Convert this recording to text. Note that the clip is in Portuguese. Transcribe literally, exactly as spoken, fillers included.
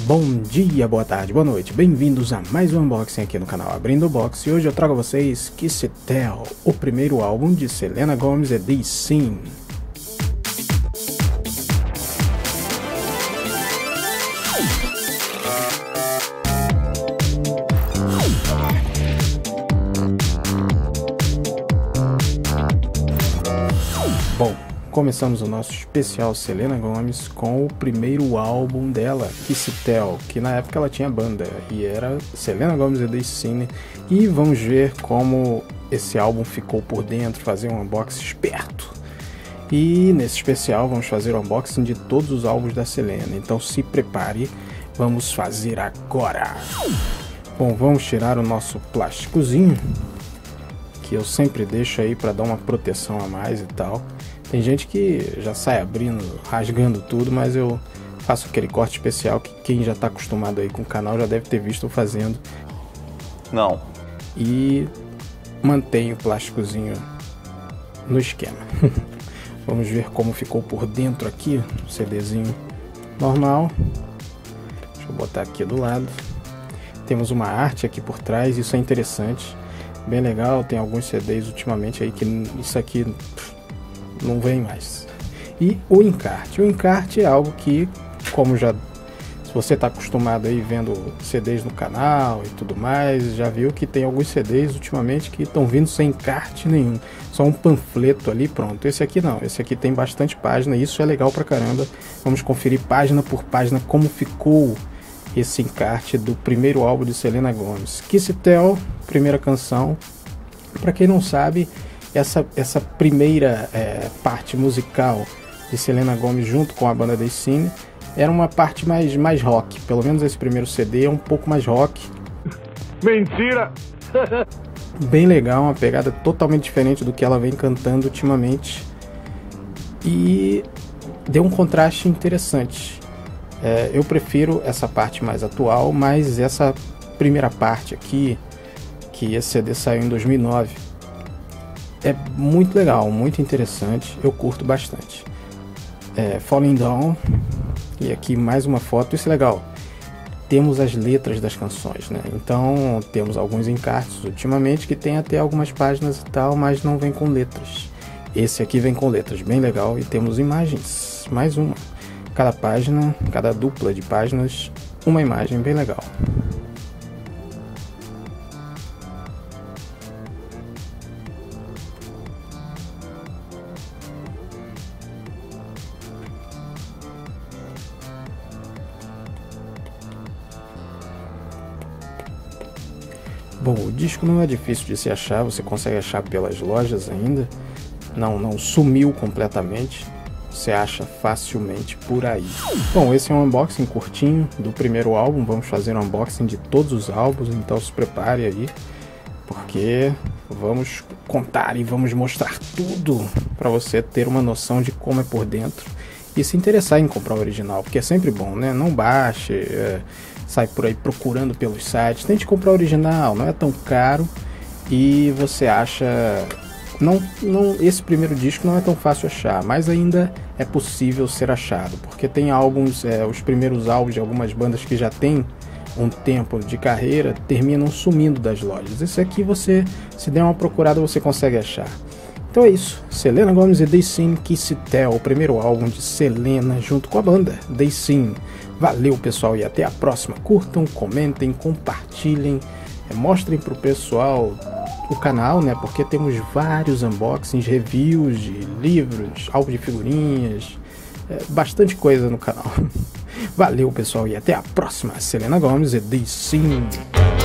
Bom dia, boa tarde, boa noite, bem-vindos a mais um unboxing aqui no canal Abrindo o Box. E hoje eu trago a vocês Kiss It Tell, o primeiro álbum de Selena Gomez e They Sing. Bom, começamos o nosso especial Selena Gomez com o primeiro álbum dela, Kiss It Tell, que na época ela tinha banda e era Selena Gomez e They Sing. E vamos ver como esse álbum ficou por dentro, fazer um unboxing esperto. E nesse especial vamos fazer o unboxing de todos os álbuns da Selena, então se prepare, vamos fazer agora. Bom, vamos tirar o nosso plásticozinho, que eu sempre deixo aí para dar uma proteção a mais e tal. Tem gente que já sai abrindo, rasgando tudo, mas eu faço aquele corte especial que quem já está acostumado aí com o canal já deve ter visto eu fazendo. Não. E mantenho o plásticozinho no esquema. Vamos ver como ficou por dentro aqui, o CDzinho normal. Deixa eu botar aqui do lado. Temos uma arte aqui por trás, isso é interessante, bem legal. Tem alguns C Ds ultimamente aí que isso aqui não vem mais. E o encarte. O encarte é algo que, como já, se você está acostumado aí vendo C Ds no canal e tudo mais, já viu que tem alguns C Ds ultimamente que estão vindo sem encarte nenhum, só um panfleto ali, pronto. Esse aqui não, esse aqui tem bastante página, isso é legal pra caramba. Vamos conferir página por página como ficou esse encarte do primeiro álbum de Selena Gomez, Kiss It Tell, primeira canção. Para quem não sabe, Essa, essa primeira é, parte musical de Selena Gomez junto com a banda They Sing era uma parte mais, mais rock. Pelo menos esse primeiro C D é um pouco mais rock. Mentira! Bem legal, uma pegada totalmente diferente do que ela vem cantando ultimamente. E deu um contraste interessante. É, eu prefiro essa parte mais atual, mas essa primeira parte aqui, que esse C D saiu em dois mil e nove, é muito legal, muito interessante, eu curto bastante. É, Falling Down, e aqui mais uma foto, isso é legal. Temos as letras das canções, né? Então temos alguns encartes ultimamente que tem até algumas páginas e tal, mas não vem com letras. Esse aqui vem com letras, bem legal, e temos imagens, mais uma. Cada página, cada dupla de páginas, uma imagem bem legal. Bom, o disco não é difícil de se achar, você consegue achar pelas lojas ainda, não, não sumiu completamente, você acha facilmente por aí. Bom, esse é um unboxing curtinho do primeiro álbum, vamos fazer um unboxing de todos os álbuns, então se prepare aí, porque vamos contar e vamos mostrar tudo para você ter uma noção de como é por dentro e se interessar em comprar o original, porque é sempre bom, né? Não baixe, é, sai por aí procurando pelos sites, tente comprar o original, não é tão caro e você acha... Não, não, esse primeiro disco não é tão fácil achar, mas ainda é possível ser achado, porque tem álbuns, é, os primeiros álbuns de algumas bandas que já tem um tempo de carreira, terminam sumindo das lojas. Esse aqui você, se der uma procurada, você consegue achar. Então é isso, Selena Gomez e They Sing, Kiss It Tell, o primeiro álbum de Selena junto com a banda They Sing. Valeu, pessoal, e até a próxima. Curtam, comentem, compartilhem, é, mostrem pro pessoal o canal, né? Porque temos vários unboxings, reviews de livros, álbum de figurinhas, é, bastante coisa no canal. Valeu, pessoal, e até a próxima. Selena Gomez e They Sing.